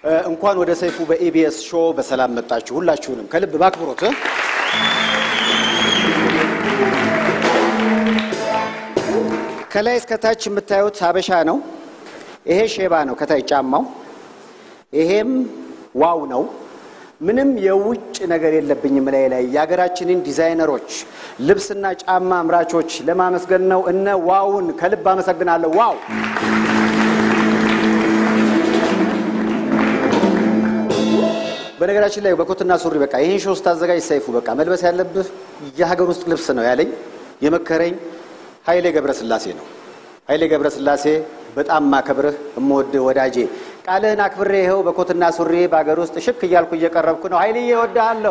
እንኳን ወደ ሰይፉ በኢቢኤስ ሾው በሰላም መጣችሁ ሁላችሁንም ከልብ ባክብሮት ከላይ እስከ ታች የምታዩት ሀበሻ ነው ይሄ ሼባ ነው ከታይ ጫማው ይሄም ዋው ነው ምንም የውጭ ነገር የለብኝም ላይ ያገራችንን ዲዛይነሮች ልብስና ጫማ አምራቾች ለማመስገን ነው እነ ዋውን ከልብ አመሰግናለሁ ዋው በነገራችን ላይ በኮትና ሱሪ በቃ ይሄን ሾው ስታዘጋጅ ሰይፉ በቃ መልበስ ያለብህ የሀገር ውስጥ ልብስ ነው ያለኝ የመከረኝ ኃይሌ ገብረስላሴ ነው ኃይሌ ገብረስላሴ በጣም ማከብርህ እምወድ ወዳጄ ቃልህን አክብሬ ይሄው በኮትና ሱሪ በአገር ውስጥ ሽክ እያልኩ እየቀረብኩ ነው ኃይሌዬ እወድሃለሁ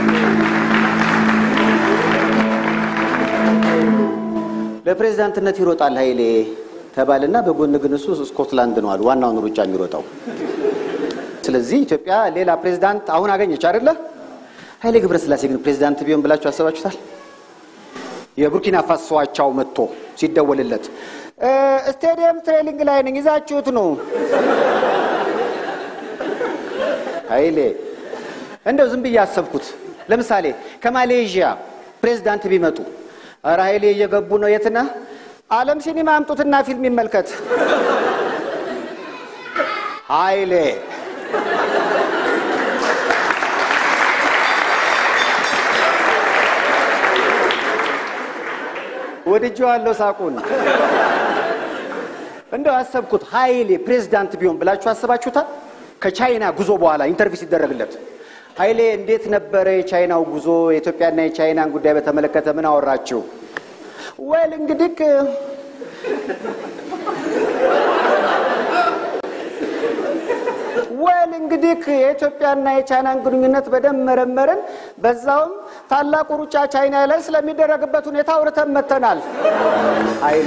ለፕሬዝዳንትነት ይሮጣል ኃይሌ ተባለና በጎን ግን እሱ ስኮትላንድ ነው አሉ ዋናውን ሩጫ የሚሮጣው ስለዚህ ኢትዮጵያ ሌላ ፕሬዝዳንት አሁን አገኘች አይደለ ኃይሌ ገብረስላሴ ግን ፕሬዝዳንት ቢሆን ብላችሁ አሰባችሁታል የቡርኪና ፋሶ አቻው መጥቶ ሲደወልለት ስቴዲየም ትሬኒንግ ላይ ነኝ ይዛችሁት ነው ኃይሌ እንደው ዝም ብዬ አሰብኩት ለምሳሌ ከማሌዥያ ፕሬዝዳንት ቢመጡ አረ ኃይሌ እየገቡ ነው የትና ዓለም ሲኒማ አምጡትና ፊልም ይመልከት ኃይሌ ወድጄዋለሁ ሳቁን እንደው አሰብኩት ኃይሌ ፕሬዝዳንት ቢሆን ብላችሁ አሰባችሁታል ከቻይና ጉዞ በኋላ ኢንተርቪው ሲደረግለት ኃይሌ እንዴት ነበር የቻይናው ጉዞ የኢትዮጵያና የቻይናን ጉዳይ በተመለከተ ምን አወራችሁ ወል እንግዲህ የኢትዮጵያና የቻይናን ግንኙነት በደመረመረን በዛውም ታላቁ ሩጫ ቻይና ላይ ስለሚደረግበት ሁኔታ አውርተን መተናል ኃይሌ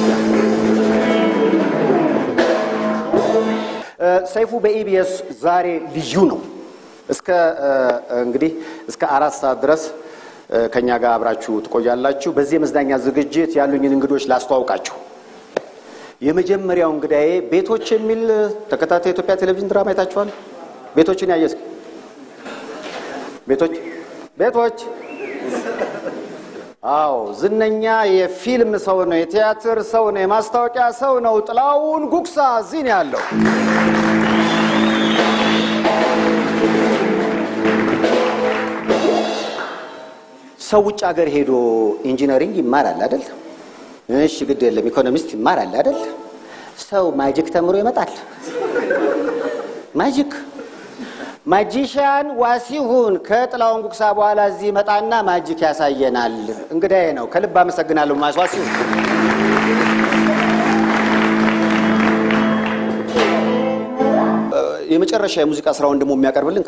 ሰይፉ በኢቢኤስ ዛሬ ልዩ ነው እስከ እንግዲህ እስከ 4 ሰዓት ድረስ ከኛ ጋር አብራችሁ ትቆያላችሁ በዚህ መዝናኛ ዝግጅት ያሉኝን እንግዶች ላስተዋውቃችሁ የመጀመሪያው እንግዳዬ ቤቶች የሚል ተከታታይ ኢትዮጵያ ቴሌቪዥን ድራማ አይታችኋል ቤቶችን ያየስ ቤቶች አዎ ዝነኛ የፊልም ሰው ነው የቲያትር ሰው ነው የማስታወቂያ ሰው ነው ጥላውን ጉክሳ እዚህ ነው ያለው ሰው ውጭ ሀገር ሄዶ ኢንጂነሪንግ ይማራል አይደል እሺ ግድ የለም ኢኮኖሚስት ይማራል አይደል ሰው ማጂክ ተምሮ ይመጣል ማጂሻን ዋሲሁን ከጥላውን ጉክሳ በኋላ እዚህ መጣና ማጂክ ያሳየናል እንግዳዬ ነው ከልብ አመሰግናለሁ ማስዋሲሁ የመጨረሻ የሙዚቃ ስራውን ደሞ የሚያቀርብልን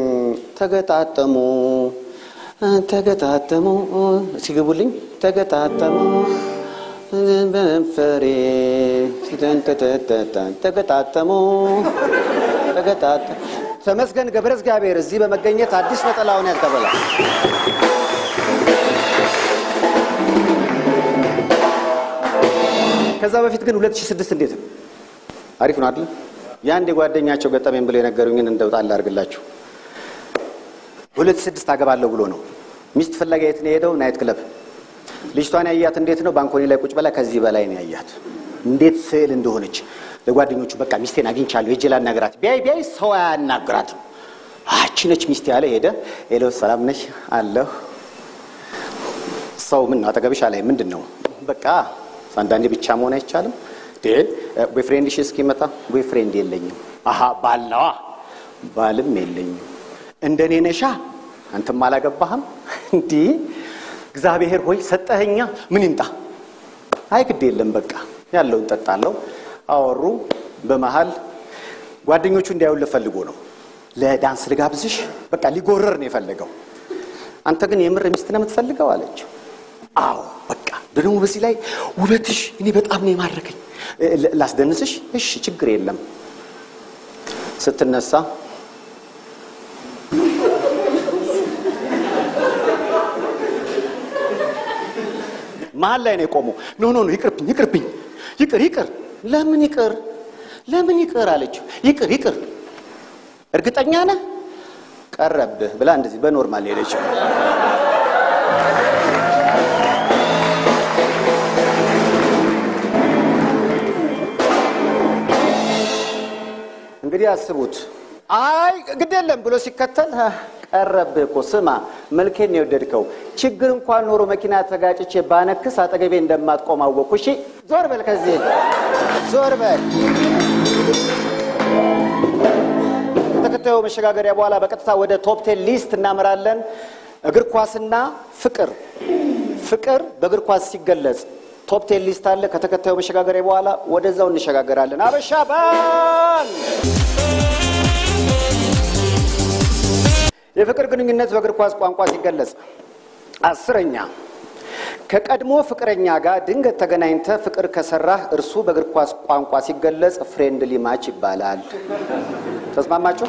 ተገጣጠሙ ሲገቡልኝ ተገጣጠሙ በንፈሬ ተገጣጠሙ ተመስገን ገብረስ ጋቤር እዚህ በመገኘት አዲስ ነጠላውን ያቀበለ ከዛ በፊት ግን 2006 እንዴት ነው አሪፍ ነው አይደል ያንዴ ጓደኛቸው ገጠመኝ ብለው የነገሩኝን እንደውጣል አድርግላችሁ 2006 አገባለሁ ብሎ ነው ሚስት ፍለጋ የት ነው ሄደው ናይት ክለብ ልጅቷን ያያት እንዴት ነው ባንኮኒ ላይ ቁጭ በላ ከዚህ በላይ ነው ያያት እንዴት ስዕል እንደሆነች ለጓደኞቹ በቃ ሚስቴን አግኝቻለሁ የጀላ ናገራት ቢያይ ሰው ያናገራት አቺ ነች ሚስቴ ያለ ሄደ ሄሎ ሰላም ነሽ አለሁ ሰው ምን አጠገብሽ አለ ምንድነው በቃ አንዳንዴ ብቻ መሆን አይቻልም ቦይፍሬንድሽ እስኪመጣ ቦይፍሬንድ የለኝም አሃ ባላዋ ባልም የለኝም እንደኔ ነሻ አንተም አላገባህም እንዴ እግዚአብሔር ሆይ ሰጠኸኛ ምን ይምጣ አይግድ የለም በቃ ያለውን ተጣጣለው አወሩ በመሃል ጓደኞቹ እንዲያዩል ፈልጎ ነው ለዳንስ ልጋብዝሽ በቃ ሊጎረር ነው የፈለገው አንተ ግን የምር ሚስት ነው የምትፈልገው አለችው አዎ በቃ ደግሞ በዚህ ላይ ውበትሽ እኔ በጣም ነው የማረከኝ ላስደንስሽ እሺ ችግር የለም ስትነሳ መሃል ላይ ነው ቆሞ ኖ ይቅርብኝ ይቅር ለምን ይቅር አለችው ይቅር እርግጠኛ ነህ ቀረብህ ብላ እንደዚህ በኖርማል ሄደች እንግዲህ አስቡት አይ ግዴለም ብሎ ሲከተል ቀረብህ እኮ ስማ መልኬን ነው የወደድከው ችግር እንኳን ኖሮ መኪና ተጋጭቼ ባነክስ አጠገቤ እንደማትቆም አወቅኩ እሺ ዞር በል ከዚህ ዞር በል ተከታዩ መሸጋገሪያ በኋላ በቀጥታ ወደ ቶፕ 10 ሊስት እናመራለን እግር ኳስና ፍቅር በእግር ኳስ ሲገለጽ ቶፕ 10 ሊስት አለ ከተከታዩ መሸጋገሪያ በኋላ ወደዛው እንሸጋገራለን አበሻ ባል የፍቅር ግንኙነት በእግር ኳስ ቋንቋ ሲገለጽ 10ኛ ከቀድሞ ፍቅረኛ ጋር ድንገት ተገናኝተ ፍቅር ከሰራህ እርሱ በእግር ኳስ ቋንቋ ሲገለጽ ፍሬንድሊ ማች ይባላል ተስማማችሁ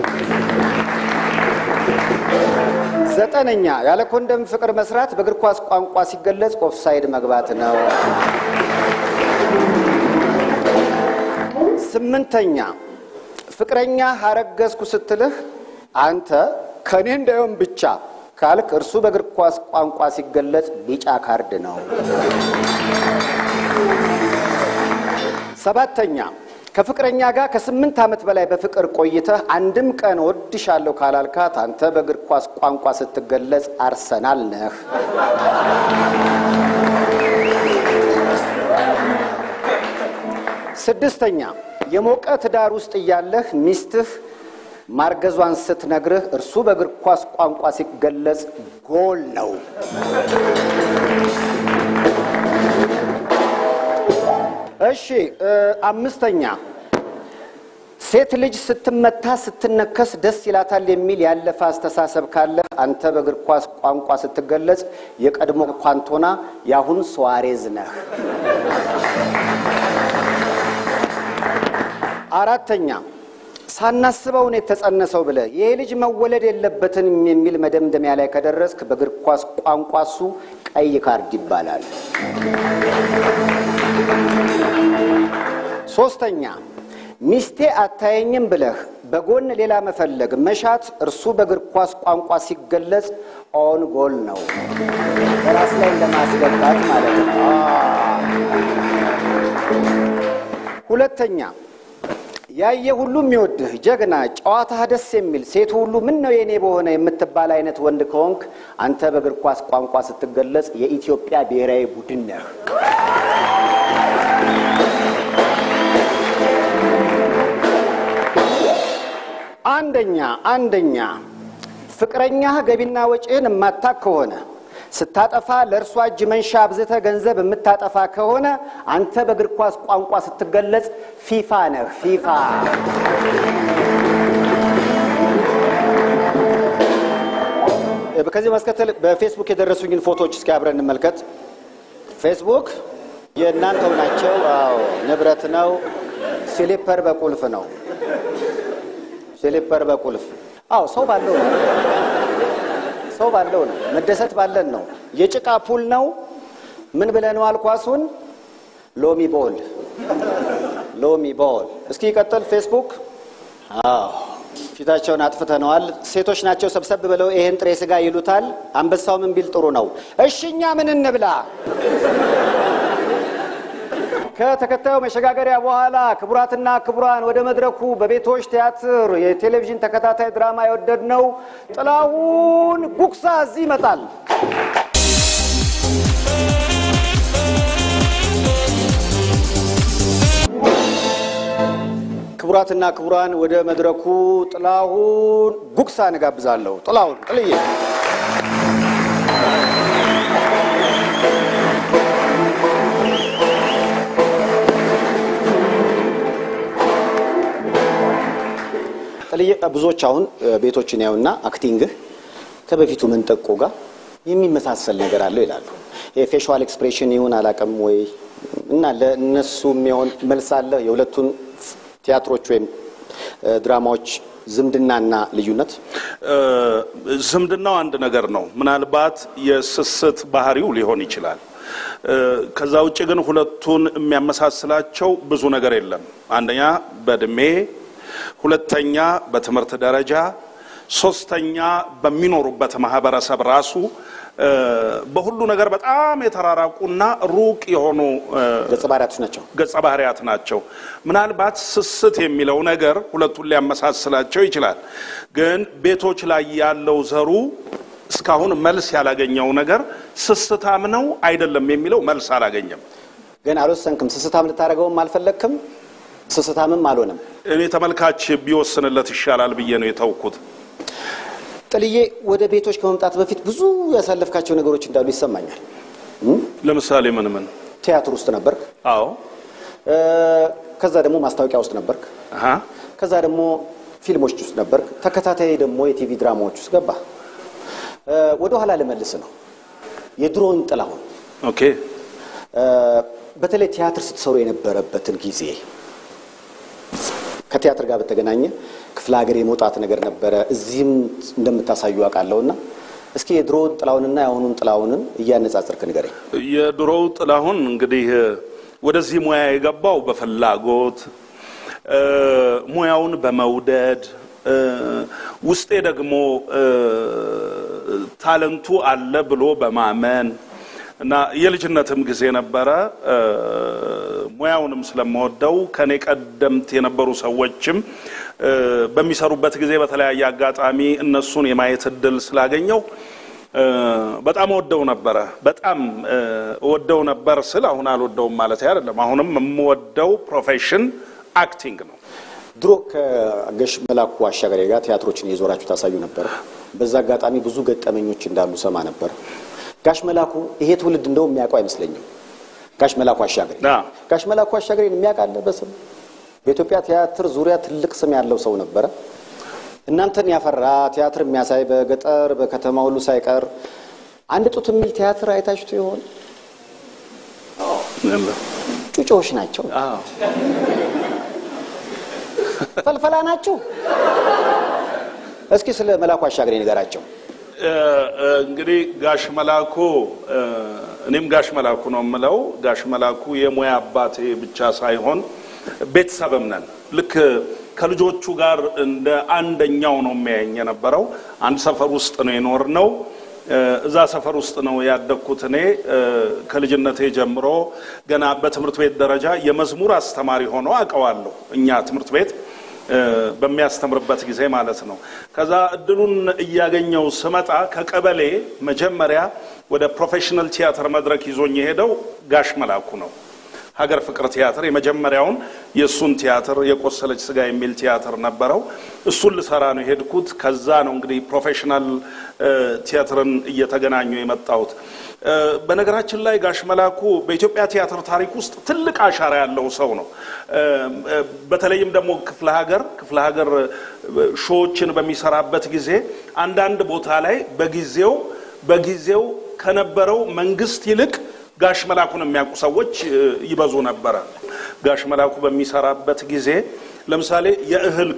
9ኛ ያለ ኮንደም ፍቅር መስራት በእግር ኳስ ቋንቋ ሲገለጽ ኦፍሳይድ መግባት ነው 8ኛ ፍቅረኛ አረገዝኩ ስትልህ አንተ ከኔ እንደውም ብቻ ካልክ እርሱ በእግር ኳስ ቋንቋ ሲገለጽ ቢጫ ካርድ ነው 7ኛ ከፍቅረኛ ጋር ከ8 አመት በላይ በፍቅር ቆይተህ አንድም ቀን ወድሻለሁ ካላልካት አንተ በእግር ኳስ ቋንቋ ስትገለጽ አርሰናል ነህ 6ኛ የሞቀ ትዳር ውስጥ ያለህ ሚስትህ ማርገዟን ስትነግርህ እርሱ በእግር ኳስ ቋንቋ ሲገለጽ ጎል ነው 5ኛ ሴት ልጅ ስትመታ ስትነከስ ደስ ይላታል የሚል ያለፈ አስተሳሰብ ካለ አንተ በእግር ኳስ ቋንቋ ስትገለጽ የቀድሞ ኳንቶና ያሁን ሱዋሬዝ ነህ 4ኛ ሳናስበው ነው የተጸነሰው ብለ ይሄ ልጅ መወለድ የለበትም የሚል መደምደሚያ ላይ ከደረስክ በእግር ኳስ ቋንቋሱ ቀይ ካርድ ይባላል 3ኛ ሚስቴ አታየኝም ብለህ በጎን ሌላ መፈለግ መሻት እርሱ በእግር ኳስ ቋንቋ ሲገለጽ ኦን ጎል ነው ራስ ላይ እንደማስገባት ማለት ነው 2ኛ ያየ ሁሉ የሚወድህ ጀግና ጨዋታ ደስ የሚል ሴት ሁሉ ምን ነው የኔ በሆነ የምትባል አይነት ወንድ ከሆንክ አንተ በእግር ኳስ ቋንቋ ስትገለጽ የኢትዮጵያ ብሔራዊ ቡድን ነህ 1ኛ ፍቅረኛ ገቢና ወጪን ማታክ ከሆነ ስታጠፋ ለርሷ እጅ መንሻ አብዝተ ገንዘብ የምታጠፋ ከሆነ አንተ በእግር ኳስ ቋንቋ ስትገለጽ ፊፋ ነህ ፊፋ በከዚህ ማስከተል በፌስቡክ የደረሱኝን ፎቶዎች እስኪ አብረን እንመልከት ፌስቡክ የእናንተው ናቸው አዎ ንብረት ነው ስሊፐር በቁልፍ ነው ስሊፐር በቁልፍ አዎ ሰው ባለው ነው መደሰት ባለን ነው የጭቃ ፑል ነው ምን ብለነው አልኳሱን ሎሚ ቦል እስኪ ይቀጥል ፌስቡክ አዎ ፊታቸውን አጥፍተናል ሴቶች ናቸው ሰብሰብ ብለው ይሄን ጥሬ ስጋ ይሉታል አንበሳው ምን ቢል ጥሩ ነው እሺኛ ምን እንብላ ከተከታዩ መሸጋገሪያ በኋላ ክቡራትና ክቡራን ወደ መድረኩ በቤቶች ቲያትር የቴሌቪዥን ተከታታይ ድራማ ያወደድነው ጥላሁን ጉክሳ እዚህ ይመጣል ክቡራትና ክቡራን ወደ መድረኩ ጥላሁን ጉክሳ እንጋብዛለሁ ጥላሁን ጥልዬ ብዙዎች አሁን ቤቶችን ያዩና አክቲንግ ከበፊቱ መንጠቆ ጋር የሚመሳሰል ነገር አለው ይላሉ የፌሻል ኤክስፕሬሽን ይሁን አላቀም ወይ እና ለነሱ የሚሆን መልስ አለ የሁለቱን ቲያትሮች ወይም ድራማዎች ዝምድናና ልዩነት ዝምድናው አንድ ነገር ነው ምናልባት የስስት ባህሪው ሊሆን ይችላል ከዛው ውጪ ግን ሁለቱን የሚያመሳስላቸው ብዙ ነገር የለም አንደኛ በእድሜ ሁለተኛ በትምህርት ደረጃ ሶስተኛ በሚኖሩበት ማህበረሰብ ራሱ በሁሉ ነገር በጣም የተራራቁና ሩቅ የሆኑ ገጸ ባህሪያት ናቸው ምናልባት ስስት የሚለው ነገር ሁለቱን ሊያመሳስላቸው ይችላል ግን ቤቶች ላይ ያለው ዘሩ እስካሁን መልስ ያላገኘው ነገር ስስታም ነው አይደለም የሚለው መልስ አላገኘም ግን አልወሰንክም ስስታም ልታረጋውም አልፈለክም ስስታምም አልሆነም እኔ ተመልካች ቢወስንለት ይሻላል ብዬ ነው የተውኩት ጥልዬ ወደ ቤቶች ከመምጣት በፊት ብዙ ያሳለፍካቸው ነገሮች እንዳሉ ይሰማኛል ለምሳሌ ምን ቲያትር ውስጥ ነበርክ አዎ ከዛ ደግሞ ማስታወቂያ ውስጥ ነበርክ ከዛ ደግሞ ፊልሞች ውስጥ ነበርክ ተከታታይ ደግሞ የቲቪ ድራማዎች ውስጥ ገባ ወደ ኋላ ለመልስ ነው የድሮን ጥላሁን ኦኬ በተለይ ቲያትር ስትሰሩ የነበረበትን ጊዜ ከቲያትር ጋር በተገናኘ ክፍለ ሀገር የመውጣት ነገር ነበረ እዚህም እንደምታሳዩ አቃለውና እስኪ የድሮውን ጥላሁንና ያሁኑን ጥላሁንን እያነጻጸርክ ንገረኝ የድሮው ጥላሁን እንግዲህ ወደዚህ ሙያ የገባው በፍላጎት ሙያውን በመውደድ ውስጤ ደግሞ ታለንቱ አለ ብሎ በማመን እና የልጅነትም ጊዜ ነበረ ሙያውንም ስለምወደው ከኔ ቀደምት የነበሩ ሰዎችም በሚሰሩበት ጊዜ በተለያየ አጋጣሚ እነሱን የማየት እድል ስላገኘው በጣም ወደው ነበር ስለ አሁን አልወደውም ማለት አይደለም አሁንም የምወደው ፕሮፌሽን አክቲንግ ነው ድሮ ከጋሽ መላኩ አሻገሬ ጋር ቲያትሮችን የዞራችሁ ታሳዩ ነበር በዛ አጋጣሚ ብዙ ገጠመኞች እንዳሉ ሰማ ነበር ጋሽ መላኩ ይሄ ትውልድ እንደው የሚያውቀው አይመስለኝም ጋሽ መላኩ አሻገሬን የሚያውቃለ በስም በኢትዮጵያ ቲያትር ዙሪያ ትልቅ ስም ያለው ሰው ነበር እናንተን ያፈራ ቲያትር የሚያሳይ በገጠር በከተማ ሁሉ ሳይቀር አንድ ጡት የሚል ቲያትር አይታችሁት ይሆን ጩጮሽ ናቸው ፈልፈላ ናቸው እስኪ ስለ መላኩ አሻገሬ ንገራቸው እንግዲህ ጋሽ መላኩ እኔም ጋሽ መላኩ ነው የምለው ጋሽ መላኩ የሙያ አባቴ ብቻ ሳይሆን ቤተሰብም ነን ልክ ከልጆቹ ጋር እንደ አንደኛው ነው የሚያየኝ የነበረው አንድ ሰፈር ውስጥ ነው የኖርነው እዛ ሰፈር ውስጥ ነው ያደኩት እኔ ከልጅነቴ ጀምሮ ገና በትምህርት ቤት ደረጃ የመዝሙር አስተማሪ ሆኖ አቀዋለሁ እኛ ትምህርት ቤት በሚያስተምርበት ጊዜ ማለት ነው ከዛ እድሉን እያገኘው ስመጣ ከቀበሌ መጀመሪያ ወደ ፕሮፌሽናል ቲያትር መድረክ ይዞኝ ሄደው ጋሽ መላኩ ነው ሀገር ፍቅር ቲያትር የመጀመሪያውን የሱን ቲያትር የቆሰለች ስጋ የሚል ቲያትር ነበረው እሱን ልሰራ ነው ሄድኩት ከዛ ነው እንግዲህ ፕሮፌሽናል ቲያትርን እየተገናኙ የመጣሁት በነገራችን ላይ ጋሽ መላኩ በኢትዮጵያ ቲያትር ታሪክ ውስጥ ትልቅ አሻራ ያለው ሰው ነው በተለይም ደግሞ ክፍለ ሀገር ሾዎችን በሚሰራበት ጊዜ አንዳንድ ቦታ ላይ በጊዜው ከነበረው መንግስት ይልቅ ጋሽ መላኩን የሚያውቁ ሰዎች ይበዙ ነበር ጋሽ መላኩ በሚሰራበት ጊዜ ለምሳሌ የእህል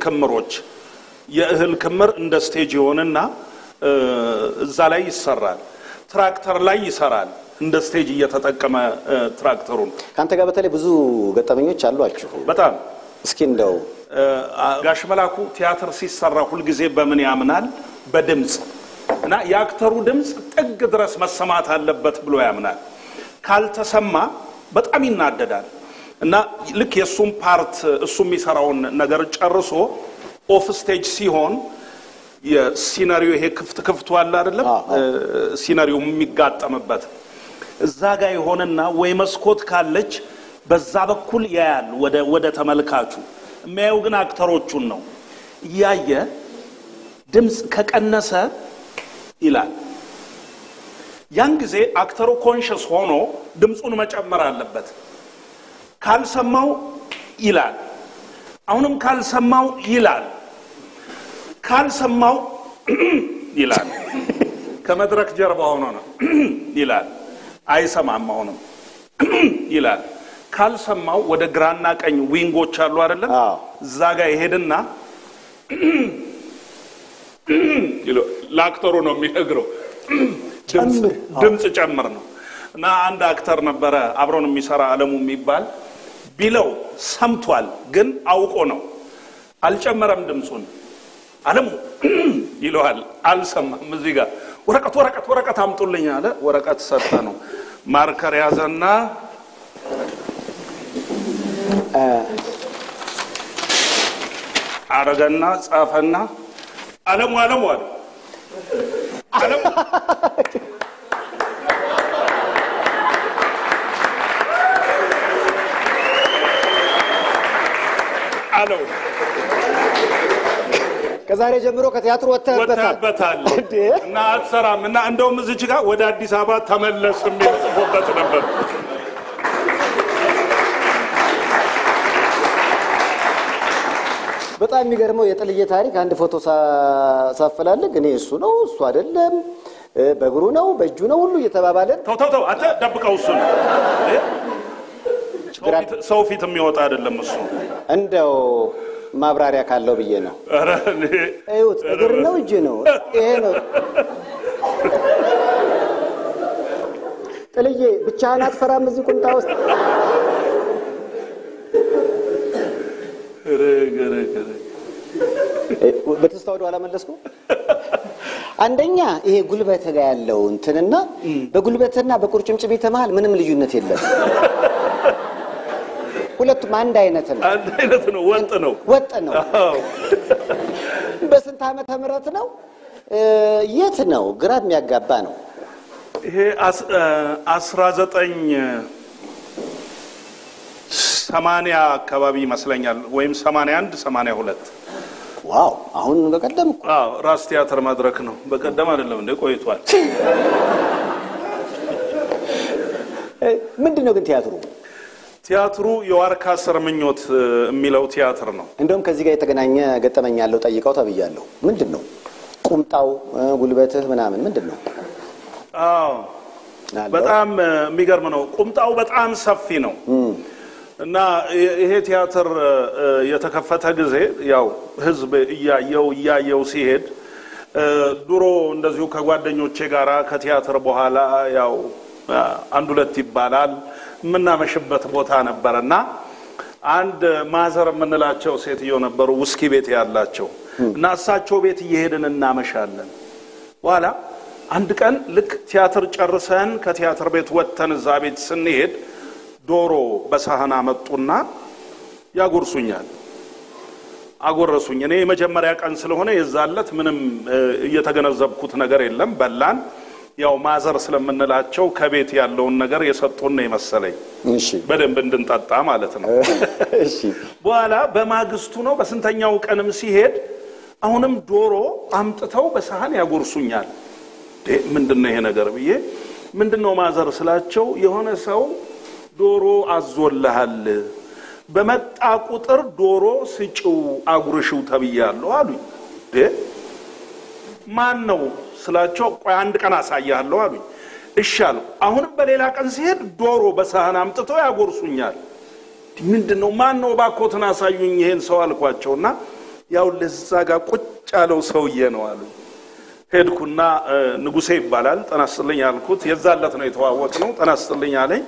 ክምር እንደ ስቴጅ ይሆንና እዛ ላይ ይሰራል ትራክተር ላይ ይሰራል እንደ ስቴጅ እየተጠቀመ ትራክተሩን ካንተ ጋር በተለይ ብዙ ገጠመኞች አሏችሁ በጣም እስኪ እንደው ጋሽ መላኩ ቲያትር ሲሰራ ሁሉ ጊዜ በምን ያምናል በድምጽ እና ያክተሩ ድምጽ ጥግ ድረስ መሰማት አለበት ብሎ ያምናል ካልተሰማ በጣም ይናደዳል እና ልክ የሱም ፓርት እሱም ይሰራውን ነገር ጨርሶ ኦፍ ስቴጅ ሲሆን የሲናሪዮ ይሄ ክፍቱ አለ አይደለም ሲናሪዮ የሚጋጠምበት እዛ ጋር ይሆንና ወይ መስኮት ካለች በዛ በኩል ያያል ወደ ተመልካቹ የሚያየው ግን አክተሮቹን ነው ያየ ድምጽ ከቀነሰ ይላል ያን ጊዜ አክተሩ ኮንሺየስ ሆኖ ድምጹን መጨመር አለበት ካልሰማው ይላል አሁንም ካልሰማው ይላል ካልሰማው ይላል ከመድረክ ጀርባ ሆኖ ነው ይላል አይሰማም አሁንም ይላል ካልሰማው ወደ ግራና ቀኝ ዊንጎች አሉ አይደለም እዛ ጋር ይሄድና ላክተሩ ነው የሚነግረው ድምጽ ጨምር ነው እና አንድ አክተር ነበረ አብሮን የሚሰራ አለሙ የሚባል ቢለው ሰምቷል ግን አውቆ ነው አልጨመረም ድምጹን አለሙ ይለዋል አልሰማም እዚህ ጋር ወረቀት አምጡልኝ አለ ወረቀት ሰጠ ነው ማርከር ያዘና አረጋና ጻፈና አለሙ አለሙ አለው ከዛሬ ጀምሮ ከቲያትር ወጣበታል እና አትሰራም እና እንደውም እዚህ ጋር ወደ አዲስ አበባ ተመለስ የሚል ጽፎበት ነበር በጣም የሚገርመው የጥልዬ ታሪክ አንድ ፎቶ ሳፈላልግ እኔ እሱ ነው እሱ አይደለም በእግሩ ነው በእጁ ነው ሁሉ እየተባባለን ተው አተ ደብቀው እሱ ሰው ፊት የሚወጣ አይደለም እሱ እንደው ማብራሪያ ካለው ብዬ ነው አረ እዩት እግር ነው እጅ ነው ይሄ ነው ጥልዬ ብቻህን አትፈራም እዚህ ቁንጣ ውስጥ በተስተዋዶ አላመለስኩ አንደኛ ይሄ ጉልበት ጋር ያለው እንትንና በጉልበትና በቁርጭምጭሚት መሃል ምንም ልዩነት የለም ሁለቱም አንድ አይነት ነው ወጥ ነው በስንት ዓመተ ምህረት ነው የት ነው ግራ የሚያጋባ ነው ይሄ 1980 አካባቢ ይመስለኛል ወይም 81 82 ዋው አሁን በቀደም ራስ ቲያትር መድረክ ነው በቀደም አይደለም እንደ ቆይቷል ምንድነው ግን ቲያትሩ የዋርካ ስርምኞት የሚለው ቲያትር ነው እንደውም ከዚህ ጋር የተገናኘ ገጠመኝ ያለው ጠይቀው ተብያለሁ ምንድነው ቁምጣው ጉልበትህ ምናምን ምንድነው በጣም የሚገርም ነው ቁምጣው በጣም ሰፊ ነው እና ይሄ ቲያትር የተከፈተ ጊዜ ያው ህዝብ እያየው ሲሄድ ድሮ እንደዚሁ ከጓደኞቼ ጋራ ከቲያትር በኋላ ያው አንድ ሁለት ይባላል ምናመሽበት ቦታ ነበርና አንድ ማዘር ምንላቸው ሴትዮ ነበሩ ውስኪ ቤት ያላቸው እና እሳቸው ቤት እየሄድን እናመሻለን በኋላ አንድ ቀን ልክ ቲያትር ጨርሰን ከቲያትር ቤት ወጥተን እዛ ቤት ስንሄድ ዶሮ በሳህና መጡና ያጎርሱኛል አጎረሱኝ እኔ የመጀመሪያ ቀን ስለሆነ የዛለት ምንም እየተገነዘብኩት ነገር የለም በላን ያው ማዘር ስለምንላቸው ከቤት ያለውን ነገር የሰጡን ነው የመሰለኝ እሺ በደንብ እንድንጠጣ ማለት ነው እሺ በኋላ በማግስቱ ነው በስንተኛው ቀንም ሲሄድ አሁንም ዶሮ አምጥተው በሳህን ያጎርሱኛል ምንድነው ይሄ ነገር ብዬ ምንድነው ማዘር ስላቸው የሆነ ሰው ዶሮ አዞልሃል በመጣ ቁጥር ዶሮ ስጪው አጉርሽው ተብያለሁ አሉኝ ማን ነው ስላቸው ቆይ አንድ ቀን አሳያለሁ አሉኝ እሺ አሉ አሁንም በሌላ ቀን ሲሄድ ዶሮ በሳህን አምጥተው ያጎርሱኛል ምንድነው ማን ነው ባኮትና አሳዩኝ ይሄን ሰው አልኳቸውና ያው ለዛ ጋር ቁጭ ያለው ሰውዬ ነው አሉ ሄድኩና ንጉሴ ይባላል ጠናስልኝ አልኩት የዛለት ነው የተዋወቅነው ጠናስልኝ አለኝ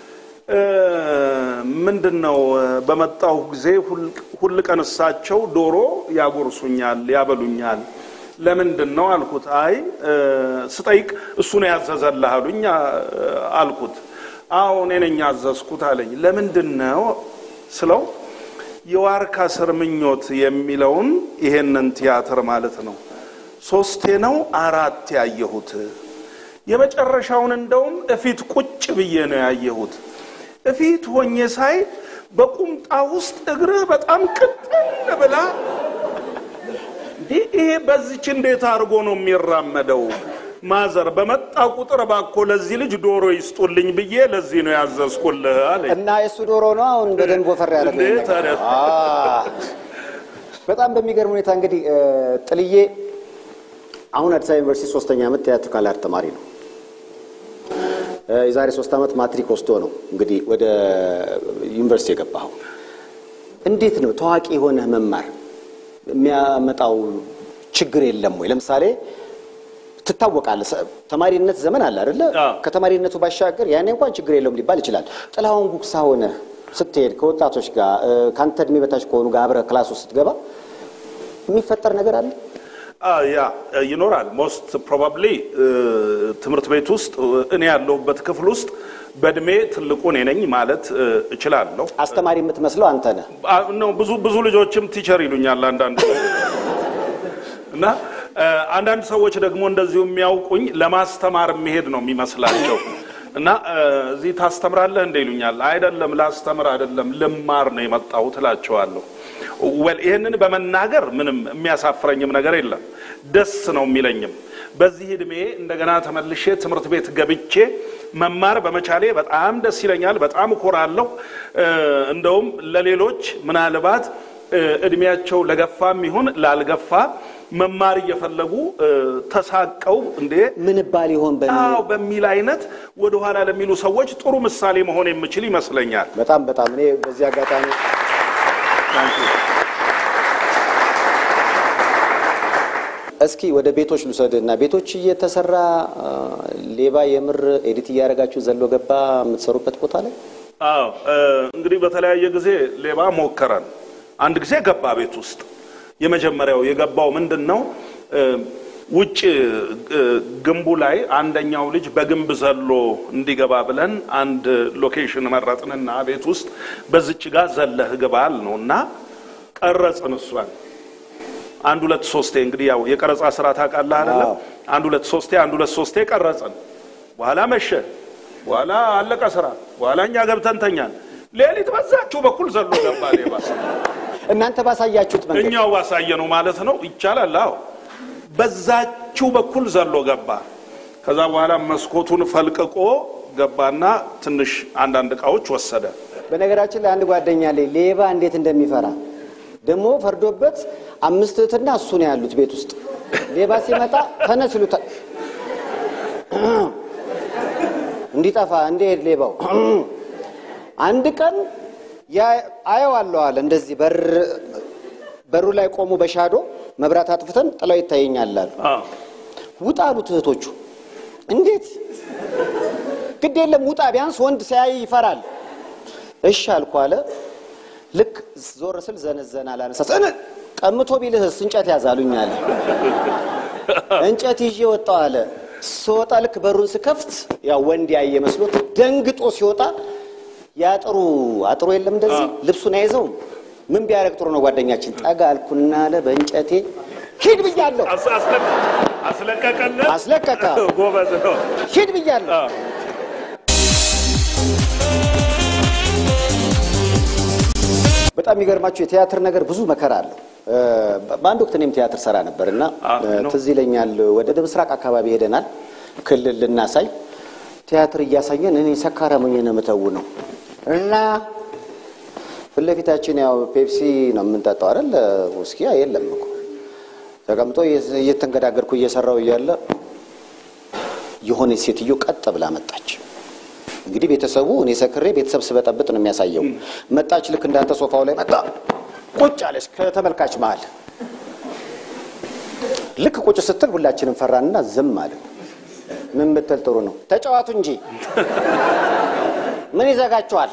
ምንድነው በመጣው ጊዜ ሁሉ ቀን እሳቸው ዶሮ ያጎርሱኛል ያበሉኛል ለምንድነው አልኩት አይ ስጠይቅ እሱ ነው ያዘዘልህ አሉኝ አልኩት አው እኔ ነኝ ያዘዝኩት አለኝ ለምንድነው ስለው የዋርካ ስርምኞት የሚለውን ይሄንን ቲያትር ማለት ነው ሶስቴ ነው አራት ያየሁት የመጨረሻውን እንደውም እፊት ቁጭ ብዬ ነው ያየሁት እፊት ሆኜ ሳይ በቁምጣ ውስጥ እግር በጣም ቅጥል ብላ ይሄ በዚች እንዴት አርጎ ነው የሚራመደው ማዘር በመጣ ቁጥር ባኮ ለዚህ ልጅ ዶሮ ይስጡልኝ ብዬ ለዚህ ነው ያዘዝኩልህ አለኝ እና እሱ ዶሮ ነው አሁን በደንብ ወፈር ያደረገኝ በጣም በሚገርም ሁኔታ እንግዲህ ጥልዬ አሁን አዲስ አበባ ዩኒቨርሲቲ 3ኛ ዓመት ቲያትር አርት ተማሪ ነው የዛሬ 3 ዓመት ማትሪክ ወስዶ ነው እንግዲህ ወደ ዩኒቨርሲቲ የገባው እንዴት ነው ታዋቂ ሆነ መማር የሚያመጣው ችግር የለም ወይ ለምሳሌ ትታወቃለህ ተማሪነት ዘመን አለ አይደለ ከተማሪነቱ ባሻገር ያኔ እንኳን ችግር የለውም ሊባል ይችላል ጥላውን ጉክሳ ሆነ ስትሄድ ከወጣቶች ጋር ካንተ እድሜ በታች ከሆኑ ጋር አብረ ክላስ ውስጥ ስትገባ የሚፈጠር ነገር አለ ያ ይኖራል most probably ትምርት ቤት ውስጥ እኔ ያለሁበት ክፍል ውስጥ በእድሜ ትልቁ ነኝ ማለት እችላለሁ አስተማሪ የምትመስለው አንተ ነህ ነው ብዙ ልጆችም ቲቸር ይሉኛል እና አንዳንድ ሰዎች ደግሞ እንደዚሁ የሚያውቁኝ ለማስተማር መሄድ ነው የሚመስላቸው እና እዚህ ታስተምራለህ እንደ ይሉኛል አይደለም ላስተምር አይደለም ልማር ነው የመጣው ትላቸዋለሁ well ይሄንን በመናገር ምንም የሚያሳፍረኝም ነገር የለም ደስ ነው የሚለኝም በዚህ እድሜ እንደገና ተመልሼ ትምርት ቤት ገብቼ መማር በመቻሌ በጣም ደስ ይለኛል በጣም ኮራለሁ እንደውም ለሌሎች ምናልባት እድሜያቸው ለገፋም ይሁን ላልገፋ መማር እየፈለጉ ተሳቀው እንዴ ምን ባል ይሆን በሚል አይነት ወደ ኋላ ለሚሉ ሰዎች ጥሩ ምሳሌ መሆን የምችል ይመስለኛል በጣም እኔ በዚህ አጋጣሚ እስኪ ወደ ቤቶች ልውሰድና ቤቶች እየተሰራ ሌባ የምር ኤዲት ያረጋችሁ ዘሎ ገባ የምትሰሩበት ቦታ ላይ እንግዲህ በተለያየ ጊዜ ሌባ ሞከረን አንድ ጊዜ ገባ ቤት ውስጥ የመጀመሪያው የገባው ምንድነው ውጭ ግንቡ ላይ አንደኛው ልጅ በግንብ ዘሎ እንዲገባ ብለን አንድ ሎኬሽን መረጥንና ቤት ውስጥ በዚች ጋር ዘለህ ገባል ነውና ቀረጽን እሷን 1 2 3 እንግዲህ ያው የቀረጻ ስራ ታውቃለህ አይደል 1 2 3 ቀረጽን በኋላ መሸ በኋላ አለቀ ስራ በኋላኛ ገብተን ተኛን ሌሊት በዛችሁ በኩል ዘሎ ገባ ሌባ እናንተ ባሳያችሁት መንገድ እኛው ባሳየነው ማለት ነው ይቻላል አዎ በዛችሁ በኩል ዘሎ ገባ ከዛ በኋላ መስኮቱን ፈልቅቆ ገባና ትንሽ አንዳንድ ቃዎች ወሰደ በነገራችን ላይ አንድ ጓደኛ ላይ ሌባ እንዴት እንደሚፈራ ደሞ ፈርዶበት 5 እህትና እሱ ነው ያሉት ቤት ውስጥ ሌባ ሲመጣ ተነስሉታ እንዲጣፋ እንዴት ሌባው አንድ ቀን ያ አየዋለሁ አለ እንደዚህ በሩ ላይ ቆሙ በሻዶ መብራት አጥፍተን ጥላው ይታየኛል አሉ ውጣሉት እህቶቹ እንዴት ግድ የለም ውጣ ቢያንስ ወንድ ሳይ ይፈራል እሺ አልኩ አለ ልክ ዞር ስል ዘነዘና አላነሳስ ቀምቶ ቢልህስ እንጨት ያዛሉኛል እንጨት ይዤ ወጣው አለ ሶጣ ልክ በሩን ስከፍት ያ ወንድ ያየ መስሎት ደንግጦ ሲወጣ ያጥሩ አጥሩ የለም እንደዚህ ልብሱን አይዘው ምን ቢያረግ ጥሩ ነው ጓደኛችን ጠጋ አልኩና አለ በእንጨቴ ሂድ ብያለሁ አስለቀቀ ጎበዝ ነው ሂድ ብያለሁ በጣም ይገርማችሁ የቲያትር ነገር ብዙ መከራ አለው በአንድ ወቅት እኔም ቲያትር ሰራ ነበርና ትዝ ይለኛል ወደ ምስራቅ አካባቢ ሄደናል ክልል ልናሳይ ቲያትር እያሳየን እኔ ሰካራም ሆኜ ነው መተው ነው እና ፍለፊታችን ያው ፔፕሲ ነው የምንጠጣው አይደል ውስኪ አይደለም እኮ ተቀምጦ እየተንገዳገርኩ እየሰራው እያለ የሆነ ሴትዮ ቀጥ ብላ መጣች እንግዲህ ቤተሰቡ እኔ ሰክሬ ቤተሰብ ስበጠብጥ ነው የሚያሳየው መጣች ልክ እንዳንተ ሶፋው ላይ መጣ ቁጭ አለች ከተመልካች መሃል ልክ ቁጭ ስትል ሁላችንም ፈራንና ዝም አለን ምን ብትል ጥሩ ነው ተጫዋቱ እንጂ ምን ይዘጋቸዋል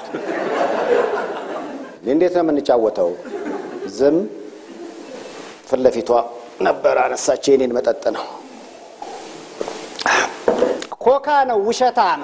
እንዴት ነው የምንጫወተው ዝም ፍለፊቷ ነበር አነሳች የኔን መጠጥ ነው ኮካ ነው ውሸታም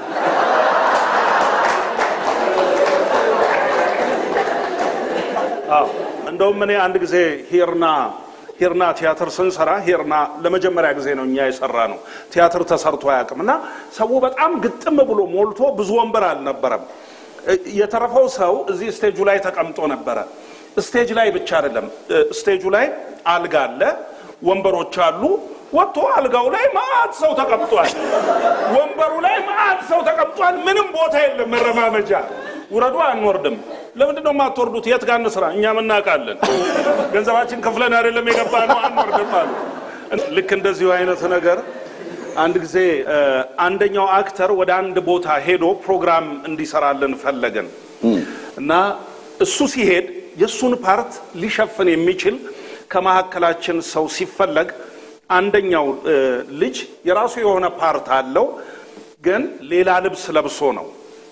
እንደውም እኔ አንድ ጊዜ ሂርና ቲያትር ስንሰራ ሂርና ለመጀመሪያ ጊዜ ነው እኛ የሰራ ነው ቲያትር ተሰርቶ ያቅምና ሰው በጣም ግጥም ብሎ ሞልቶ ብዙ ወንበር አልነበረም የተረፈው ሰው እዚህ ስቴጁ ላይ ተቀምጦ ነበር ስቴጅ ላይ ብቻ አይደለም ስቴጁ ላይ አልጋ አለ ወንበሮች አሉ ወጥቶ አልጋው ላይ ማአት ሰው ተቀምጧል ወንበሩ ላይ ማአት ሰው ተቀምጧል ምንም ቦታ የለም መረማመጃ ወረዱ አንወርድም ለምንድነው ማትወርዱት የት ጋር እንስራ እኛ ምናቃለን ገንዘባችን ከፍለን አይደለም የገባነው አንወርድም አሉ ልክ እንደዚህ አይነት ነገር አንድ ጊዜ አንደኛው አክተር ወደ አንድ ቦታ ሄዶ ፕሮግራም እንዲሰራልን ፈለገን እና እሱ ሲሄድ የሱን ፓርት ሊሸፍን የሚችል ከማሐከላችን ሰው ሲፈለግ አንደኛው ልጅ የራሱ የሆነ ፓርት አለው ግን ሌላ ልብስ ለብሶ ነው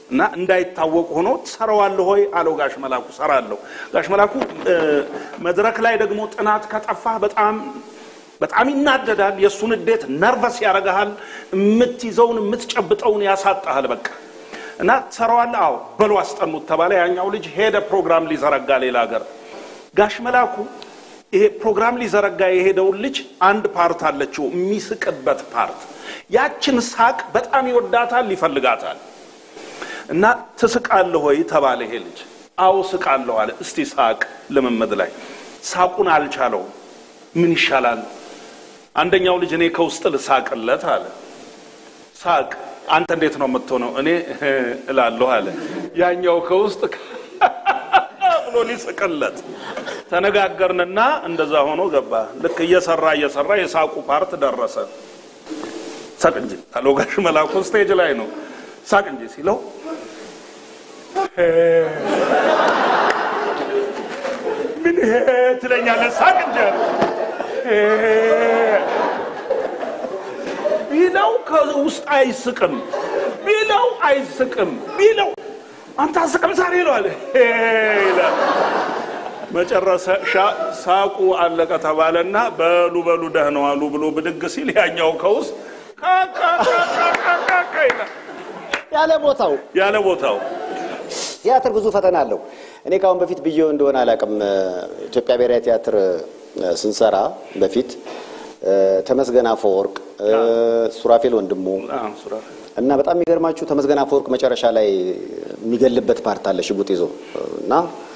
እና እንዳይታወቅ ሆኖ ሰራዋለሁ ሆይ አለው ጋሽ መላኩ ሰራለሁ ጋሽ መላኩ መድረክ ላይ ደግሞ ጥናት ከጠፋ በጣም ይናደዳል የሱን እንዴት ነርቨስ ያረጋል የምትይዘውን የምትጨብጠውን ያሳጣሃል በቃ እና ሰራዋለሁ አው በሉ አስጠኑት ተባለ ያኛው ልጅ ሄደ ፕሮግራም ሊዘረጋ ሌላ ሀገር ጋሽ መላኩ ይሄ ፕሮግራም ሊዘረጋ የሄደው ልጅ አንድ ፓርት አለችው የሚስቅበት ፓርት ያችን ሳቅ በጣም ይወዳታል ይፈልጋታል እና ተስቃለሁ ወይ ተባለ ይሄ ልጅ አው ስቃለሁ አለ እስቲ ሳቅ ለመመድ ላይ ሳቁን አልቻለው ምን ይሻላል አንደኛው ልጅ እኔ ከውስጥ ልሳቅለት አለ ሳቅ አንተ እንዴት ነው የምትሆነው እኔ እላለሁ አለ ያኛው ከውስጥ ብሎ ሊስቅለት ተነጋገርንና እንደዛ ሆኖ ገባ ልክ እየሰራ የሳቁ ፓርት ደረሰ ሳቅ እንጂ አለው ጋሽ መላኩ ስቴጅ ላይ ነው ሳቅ እንጂ ሲለው ምን ትለኛለህ ሳቅ እንጂ ቢለው ከውስጥ አይስቅም ቢለው አንተ አስቅም ዛሬ ይላል ይላል መጨረሻ ሳቁ አለቀ ተባለና በሉ ደህና ዋሉ ብሎ ብድግ ሲል ያኛው ከውስጥ ካካካካካይና ያለ ቦታው ቲያትር ብዙ ፈተና አለው እኔ ካሁን በፊት ብዬው እንደሆነ አላቅም ኢትዮጵያ ብሔራዊ ቲያትር ስንሰራ በፊት ተመስገን አፈወርቅ ሱራፌል ወንድሙ እና በጣም የሚገርማችሁ ተመስገን አፈወርቅ መጨረሻ ላይ የሚገልበት ፓርት አለ ሽጉጥ ይዞ እና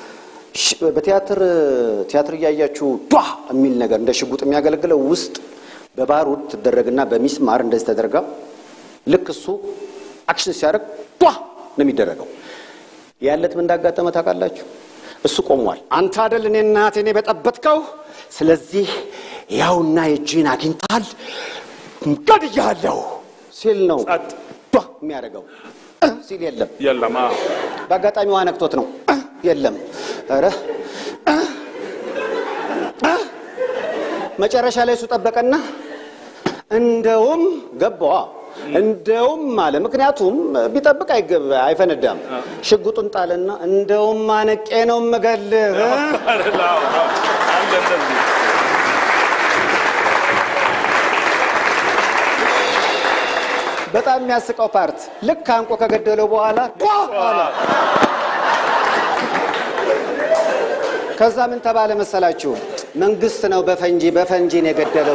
በቲያትር ያያችሁ ጧ የሚል ነገር እንደ ሽጉጥ የሚያገለግለው ውስጥ በባሩድ ተደረገና በሚስማር እንደዚህ ተደረጋ ልክ እሱ አክሽን ሲያደርግ ጧ ነው የሚደረገው ያለት ምን እንዳጋጠመ ታውቃላችሁ እሱ ቆሟል አንተ አይደል እኔ እናቴ በጠበጥከው ስለዚህ ያውና የጂን አግኝታል ገድያለሁ ሲል ነው ጧ የሚያደርገው ሲል የለም በአጋጣሚው አነክቶት ነው የለም አረ መጨረሻ ላይ እሱ ጠበቀና እንደውም ገባዋ እንደውም ማለ ምክንያቱም ቢጠብቅ አይፈነዳም ሽጉጡን ጣለና እንደውም ማነቄ ነው መገልህ በጣም የሚያስቀው ፓርት ልክ አንቆ ከገደለው በኋላ ከዛ ምን ተባለ መሰላችሁ መንግስት ነው በፈንጂ ነው የገደለው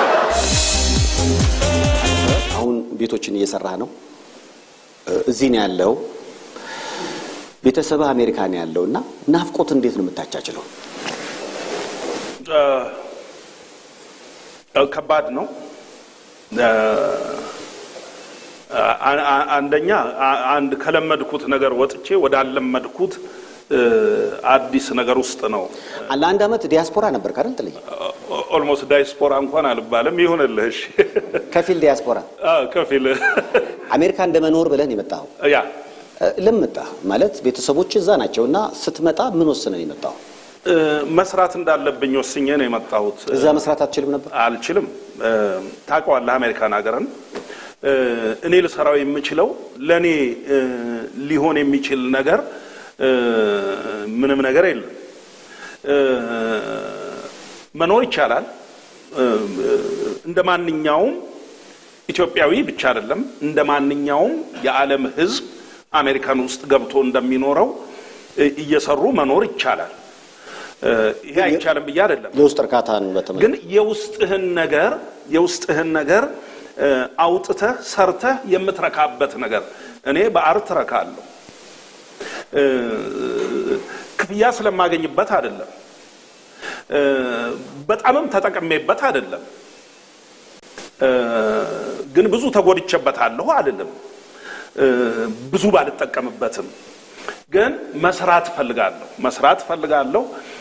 አሁን ቤቶችን እየሰራ ነው እዚህ ነው ያለው ቤተሰብ አሜሪካ ነው ያለውና ናፍቆት እንዴት ነው የምታቻችለው ከባድ ነው አንደኛ አንድ ከለመድኩት ነገር ወጥቼ ወዳለመድኩት አዲስ ነገር ውስጥ ነው አንድ አመት ዲያስፖራ ነበር ካረን ተለይ ኦልሞስት ዲያስፖራ እንኳን አልባለም ይሆንልሽ ከፊል ዲያስፖራ ከፊል አሜሪካ እንደመኖር ብለን ይመጣው ያ ለምጣ ማለት ቤተሰቦች እዛ ናቸውና ስትመጣ ምን ወሰነን ይመጣው መስራት እንዳለብኝ ወስኜ ነው የመጣሁት እዛ መስራት አትችልም ነበር አልችልም ታውቀዋለህ አሜሪካን ሀገርን እኔ ልሰራው የምችለው ለኔ ሊሆን የሚችል ነገር ምንም ነገር የለም መኖር ይቻላል እንደማንኛውም ኢትዮጵያዊ ብቻ አይደለም እንደማንኛውም የዓለም ህዝብ አሜሪካን ውስጥ ገብቶ እንደሚኖረው እየሰሩ መኖር ይቻላል ይሄ አይቻልም ብዬ አይደለም የውስጥ እርካታን በተመለከተ ግን የውስጥህን ነገር አውጥተህ ሰርተህ የምትረካበት ነገር እኔ በአርት ረካለሁ ክፍያ ስለማገኝበት አይደለም በጣምም ተጠቅሜበት አይደለም ግን ብዙ ተጎድቼበታለሁ አይደለም ብዙ ባልጠቀምበትም ግን መስራት ፈልጋለሁ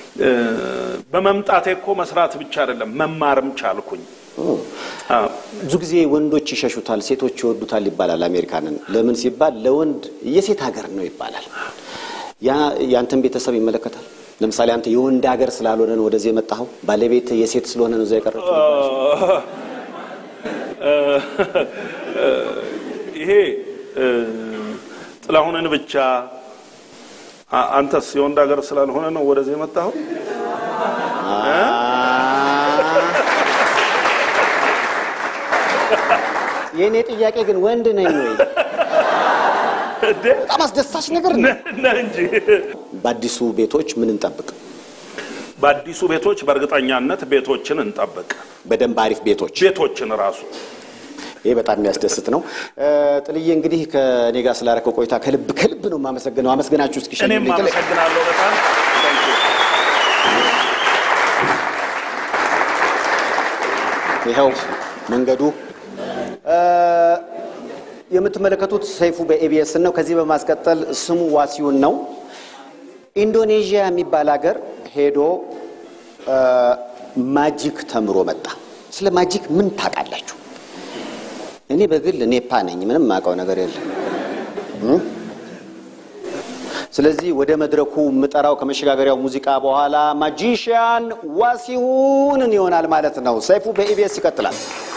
በመምጣቴ እኮ መስራት ብቻ አይደለም መማርም ቻልኩኝ ብዙ ጊዜ ወንዶች ይሸሹታል ሴቶች ይወዱታል ይባላል አሜሪካንን ለምን ሲባል ለወንድ የሴት ሀገር ነው ይባላል ያንተን ቤተሰብ ይመለከታል ለምሳሌ አንተ የወንድ ሀገር ስላልሆነ ነው ወደዚህ የመጣው ባለቤት የሴት ስለሆነ ነው እዛ የቀረችው ይሄ ጥላሁንን ብቻ አንተስ የወንድ ሀገር ስላልሆነ ነው ወደዚህ የመጣው የኔ ጥያቄ ግን ወንድ ነኝ ወይ በጣም አስደሳች ነገር ነው እንጂ በአዲሱ ቤቶች ምን እንጠብቅ በአዲሱ ቤቶች በእርግጠኛነት ቤቶችን እንጠብቅ በደንብ አሪፍ ቤቶችን ራሱ ይሄ በጣም የሚያስደስት ነው ጥልዬ እንግዲህ ከኔ ጋር ስላረከው ቆይታ ከልብ ነው ማመሰግነው አመስግናችሁ እስኪ ሸኝ እኔም አመሰግናለሁ በጣም ይሄው መንገዱ የምትመለከቱት ሰይፉ በኤቢኤስ ነው ከዚህ በማስቀጠል ስሙ ዋሲውን ነው ኢንዶኔዥያ የሚባል ሀገር ሄዶ ማጂክ ተምሮ መጣ ስለ ማጂክ ምን ታውቃላችሁ እኔ በግል ኔፓ ነኝ ምንም ማውቀው ነገር የለም ስለዚህ ወደ መድረኩ ምጠራው ከመሸጋገሪያው ሙዚቃ በኋላ ማጂሻን ዋሲውን ይሆናል ማለት ነው ሰይፉ በኤቢኤስ ይቀጥላል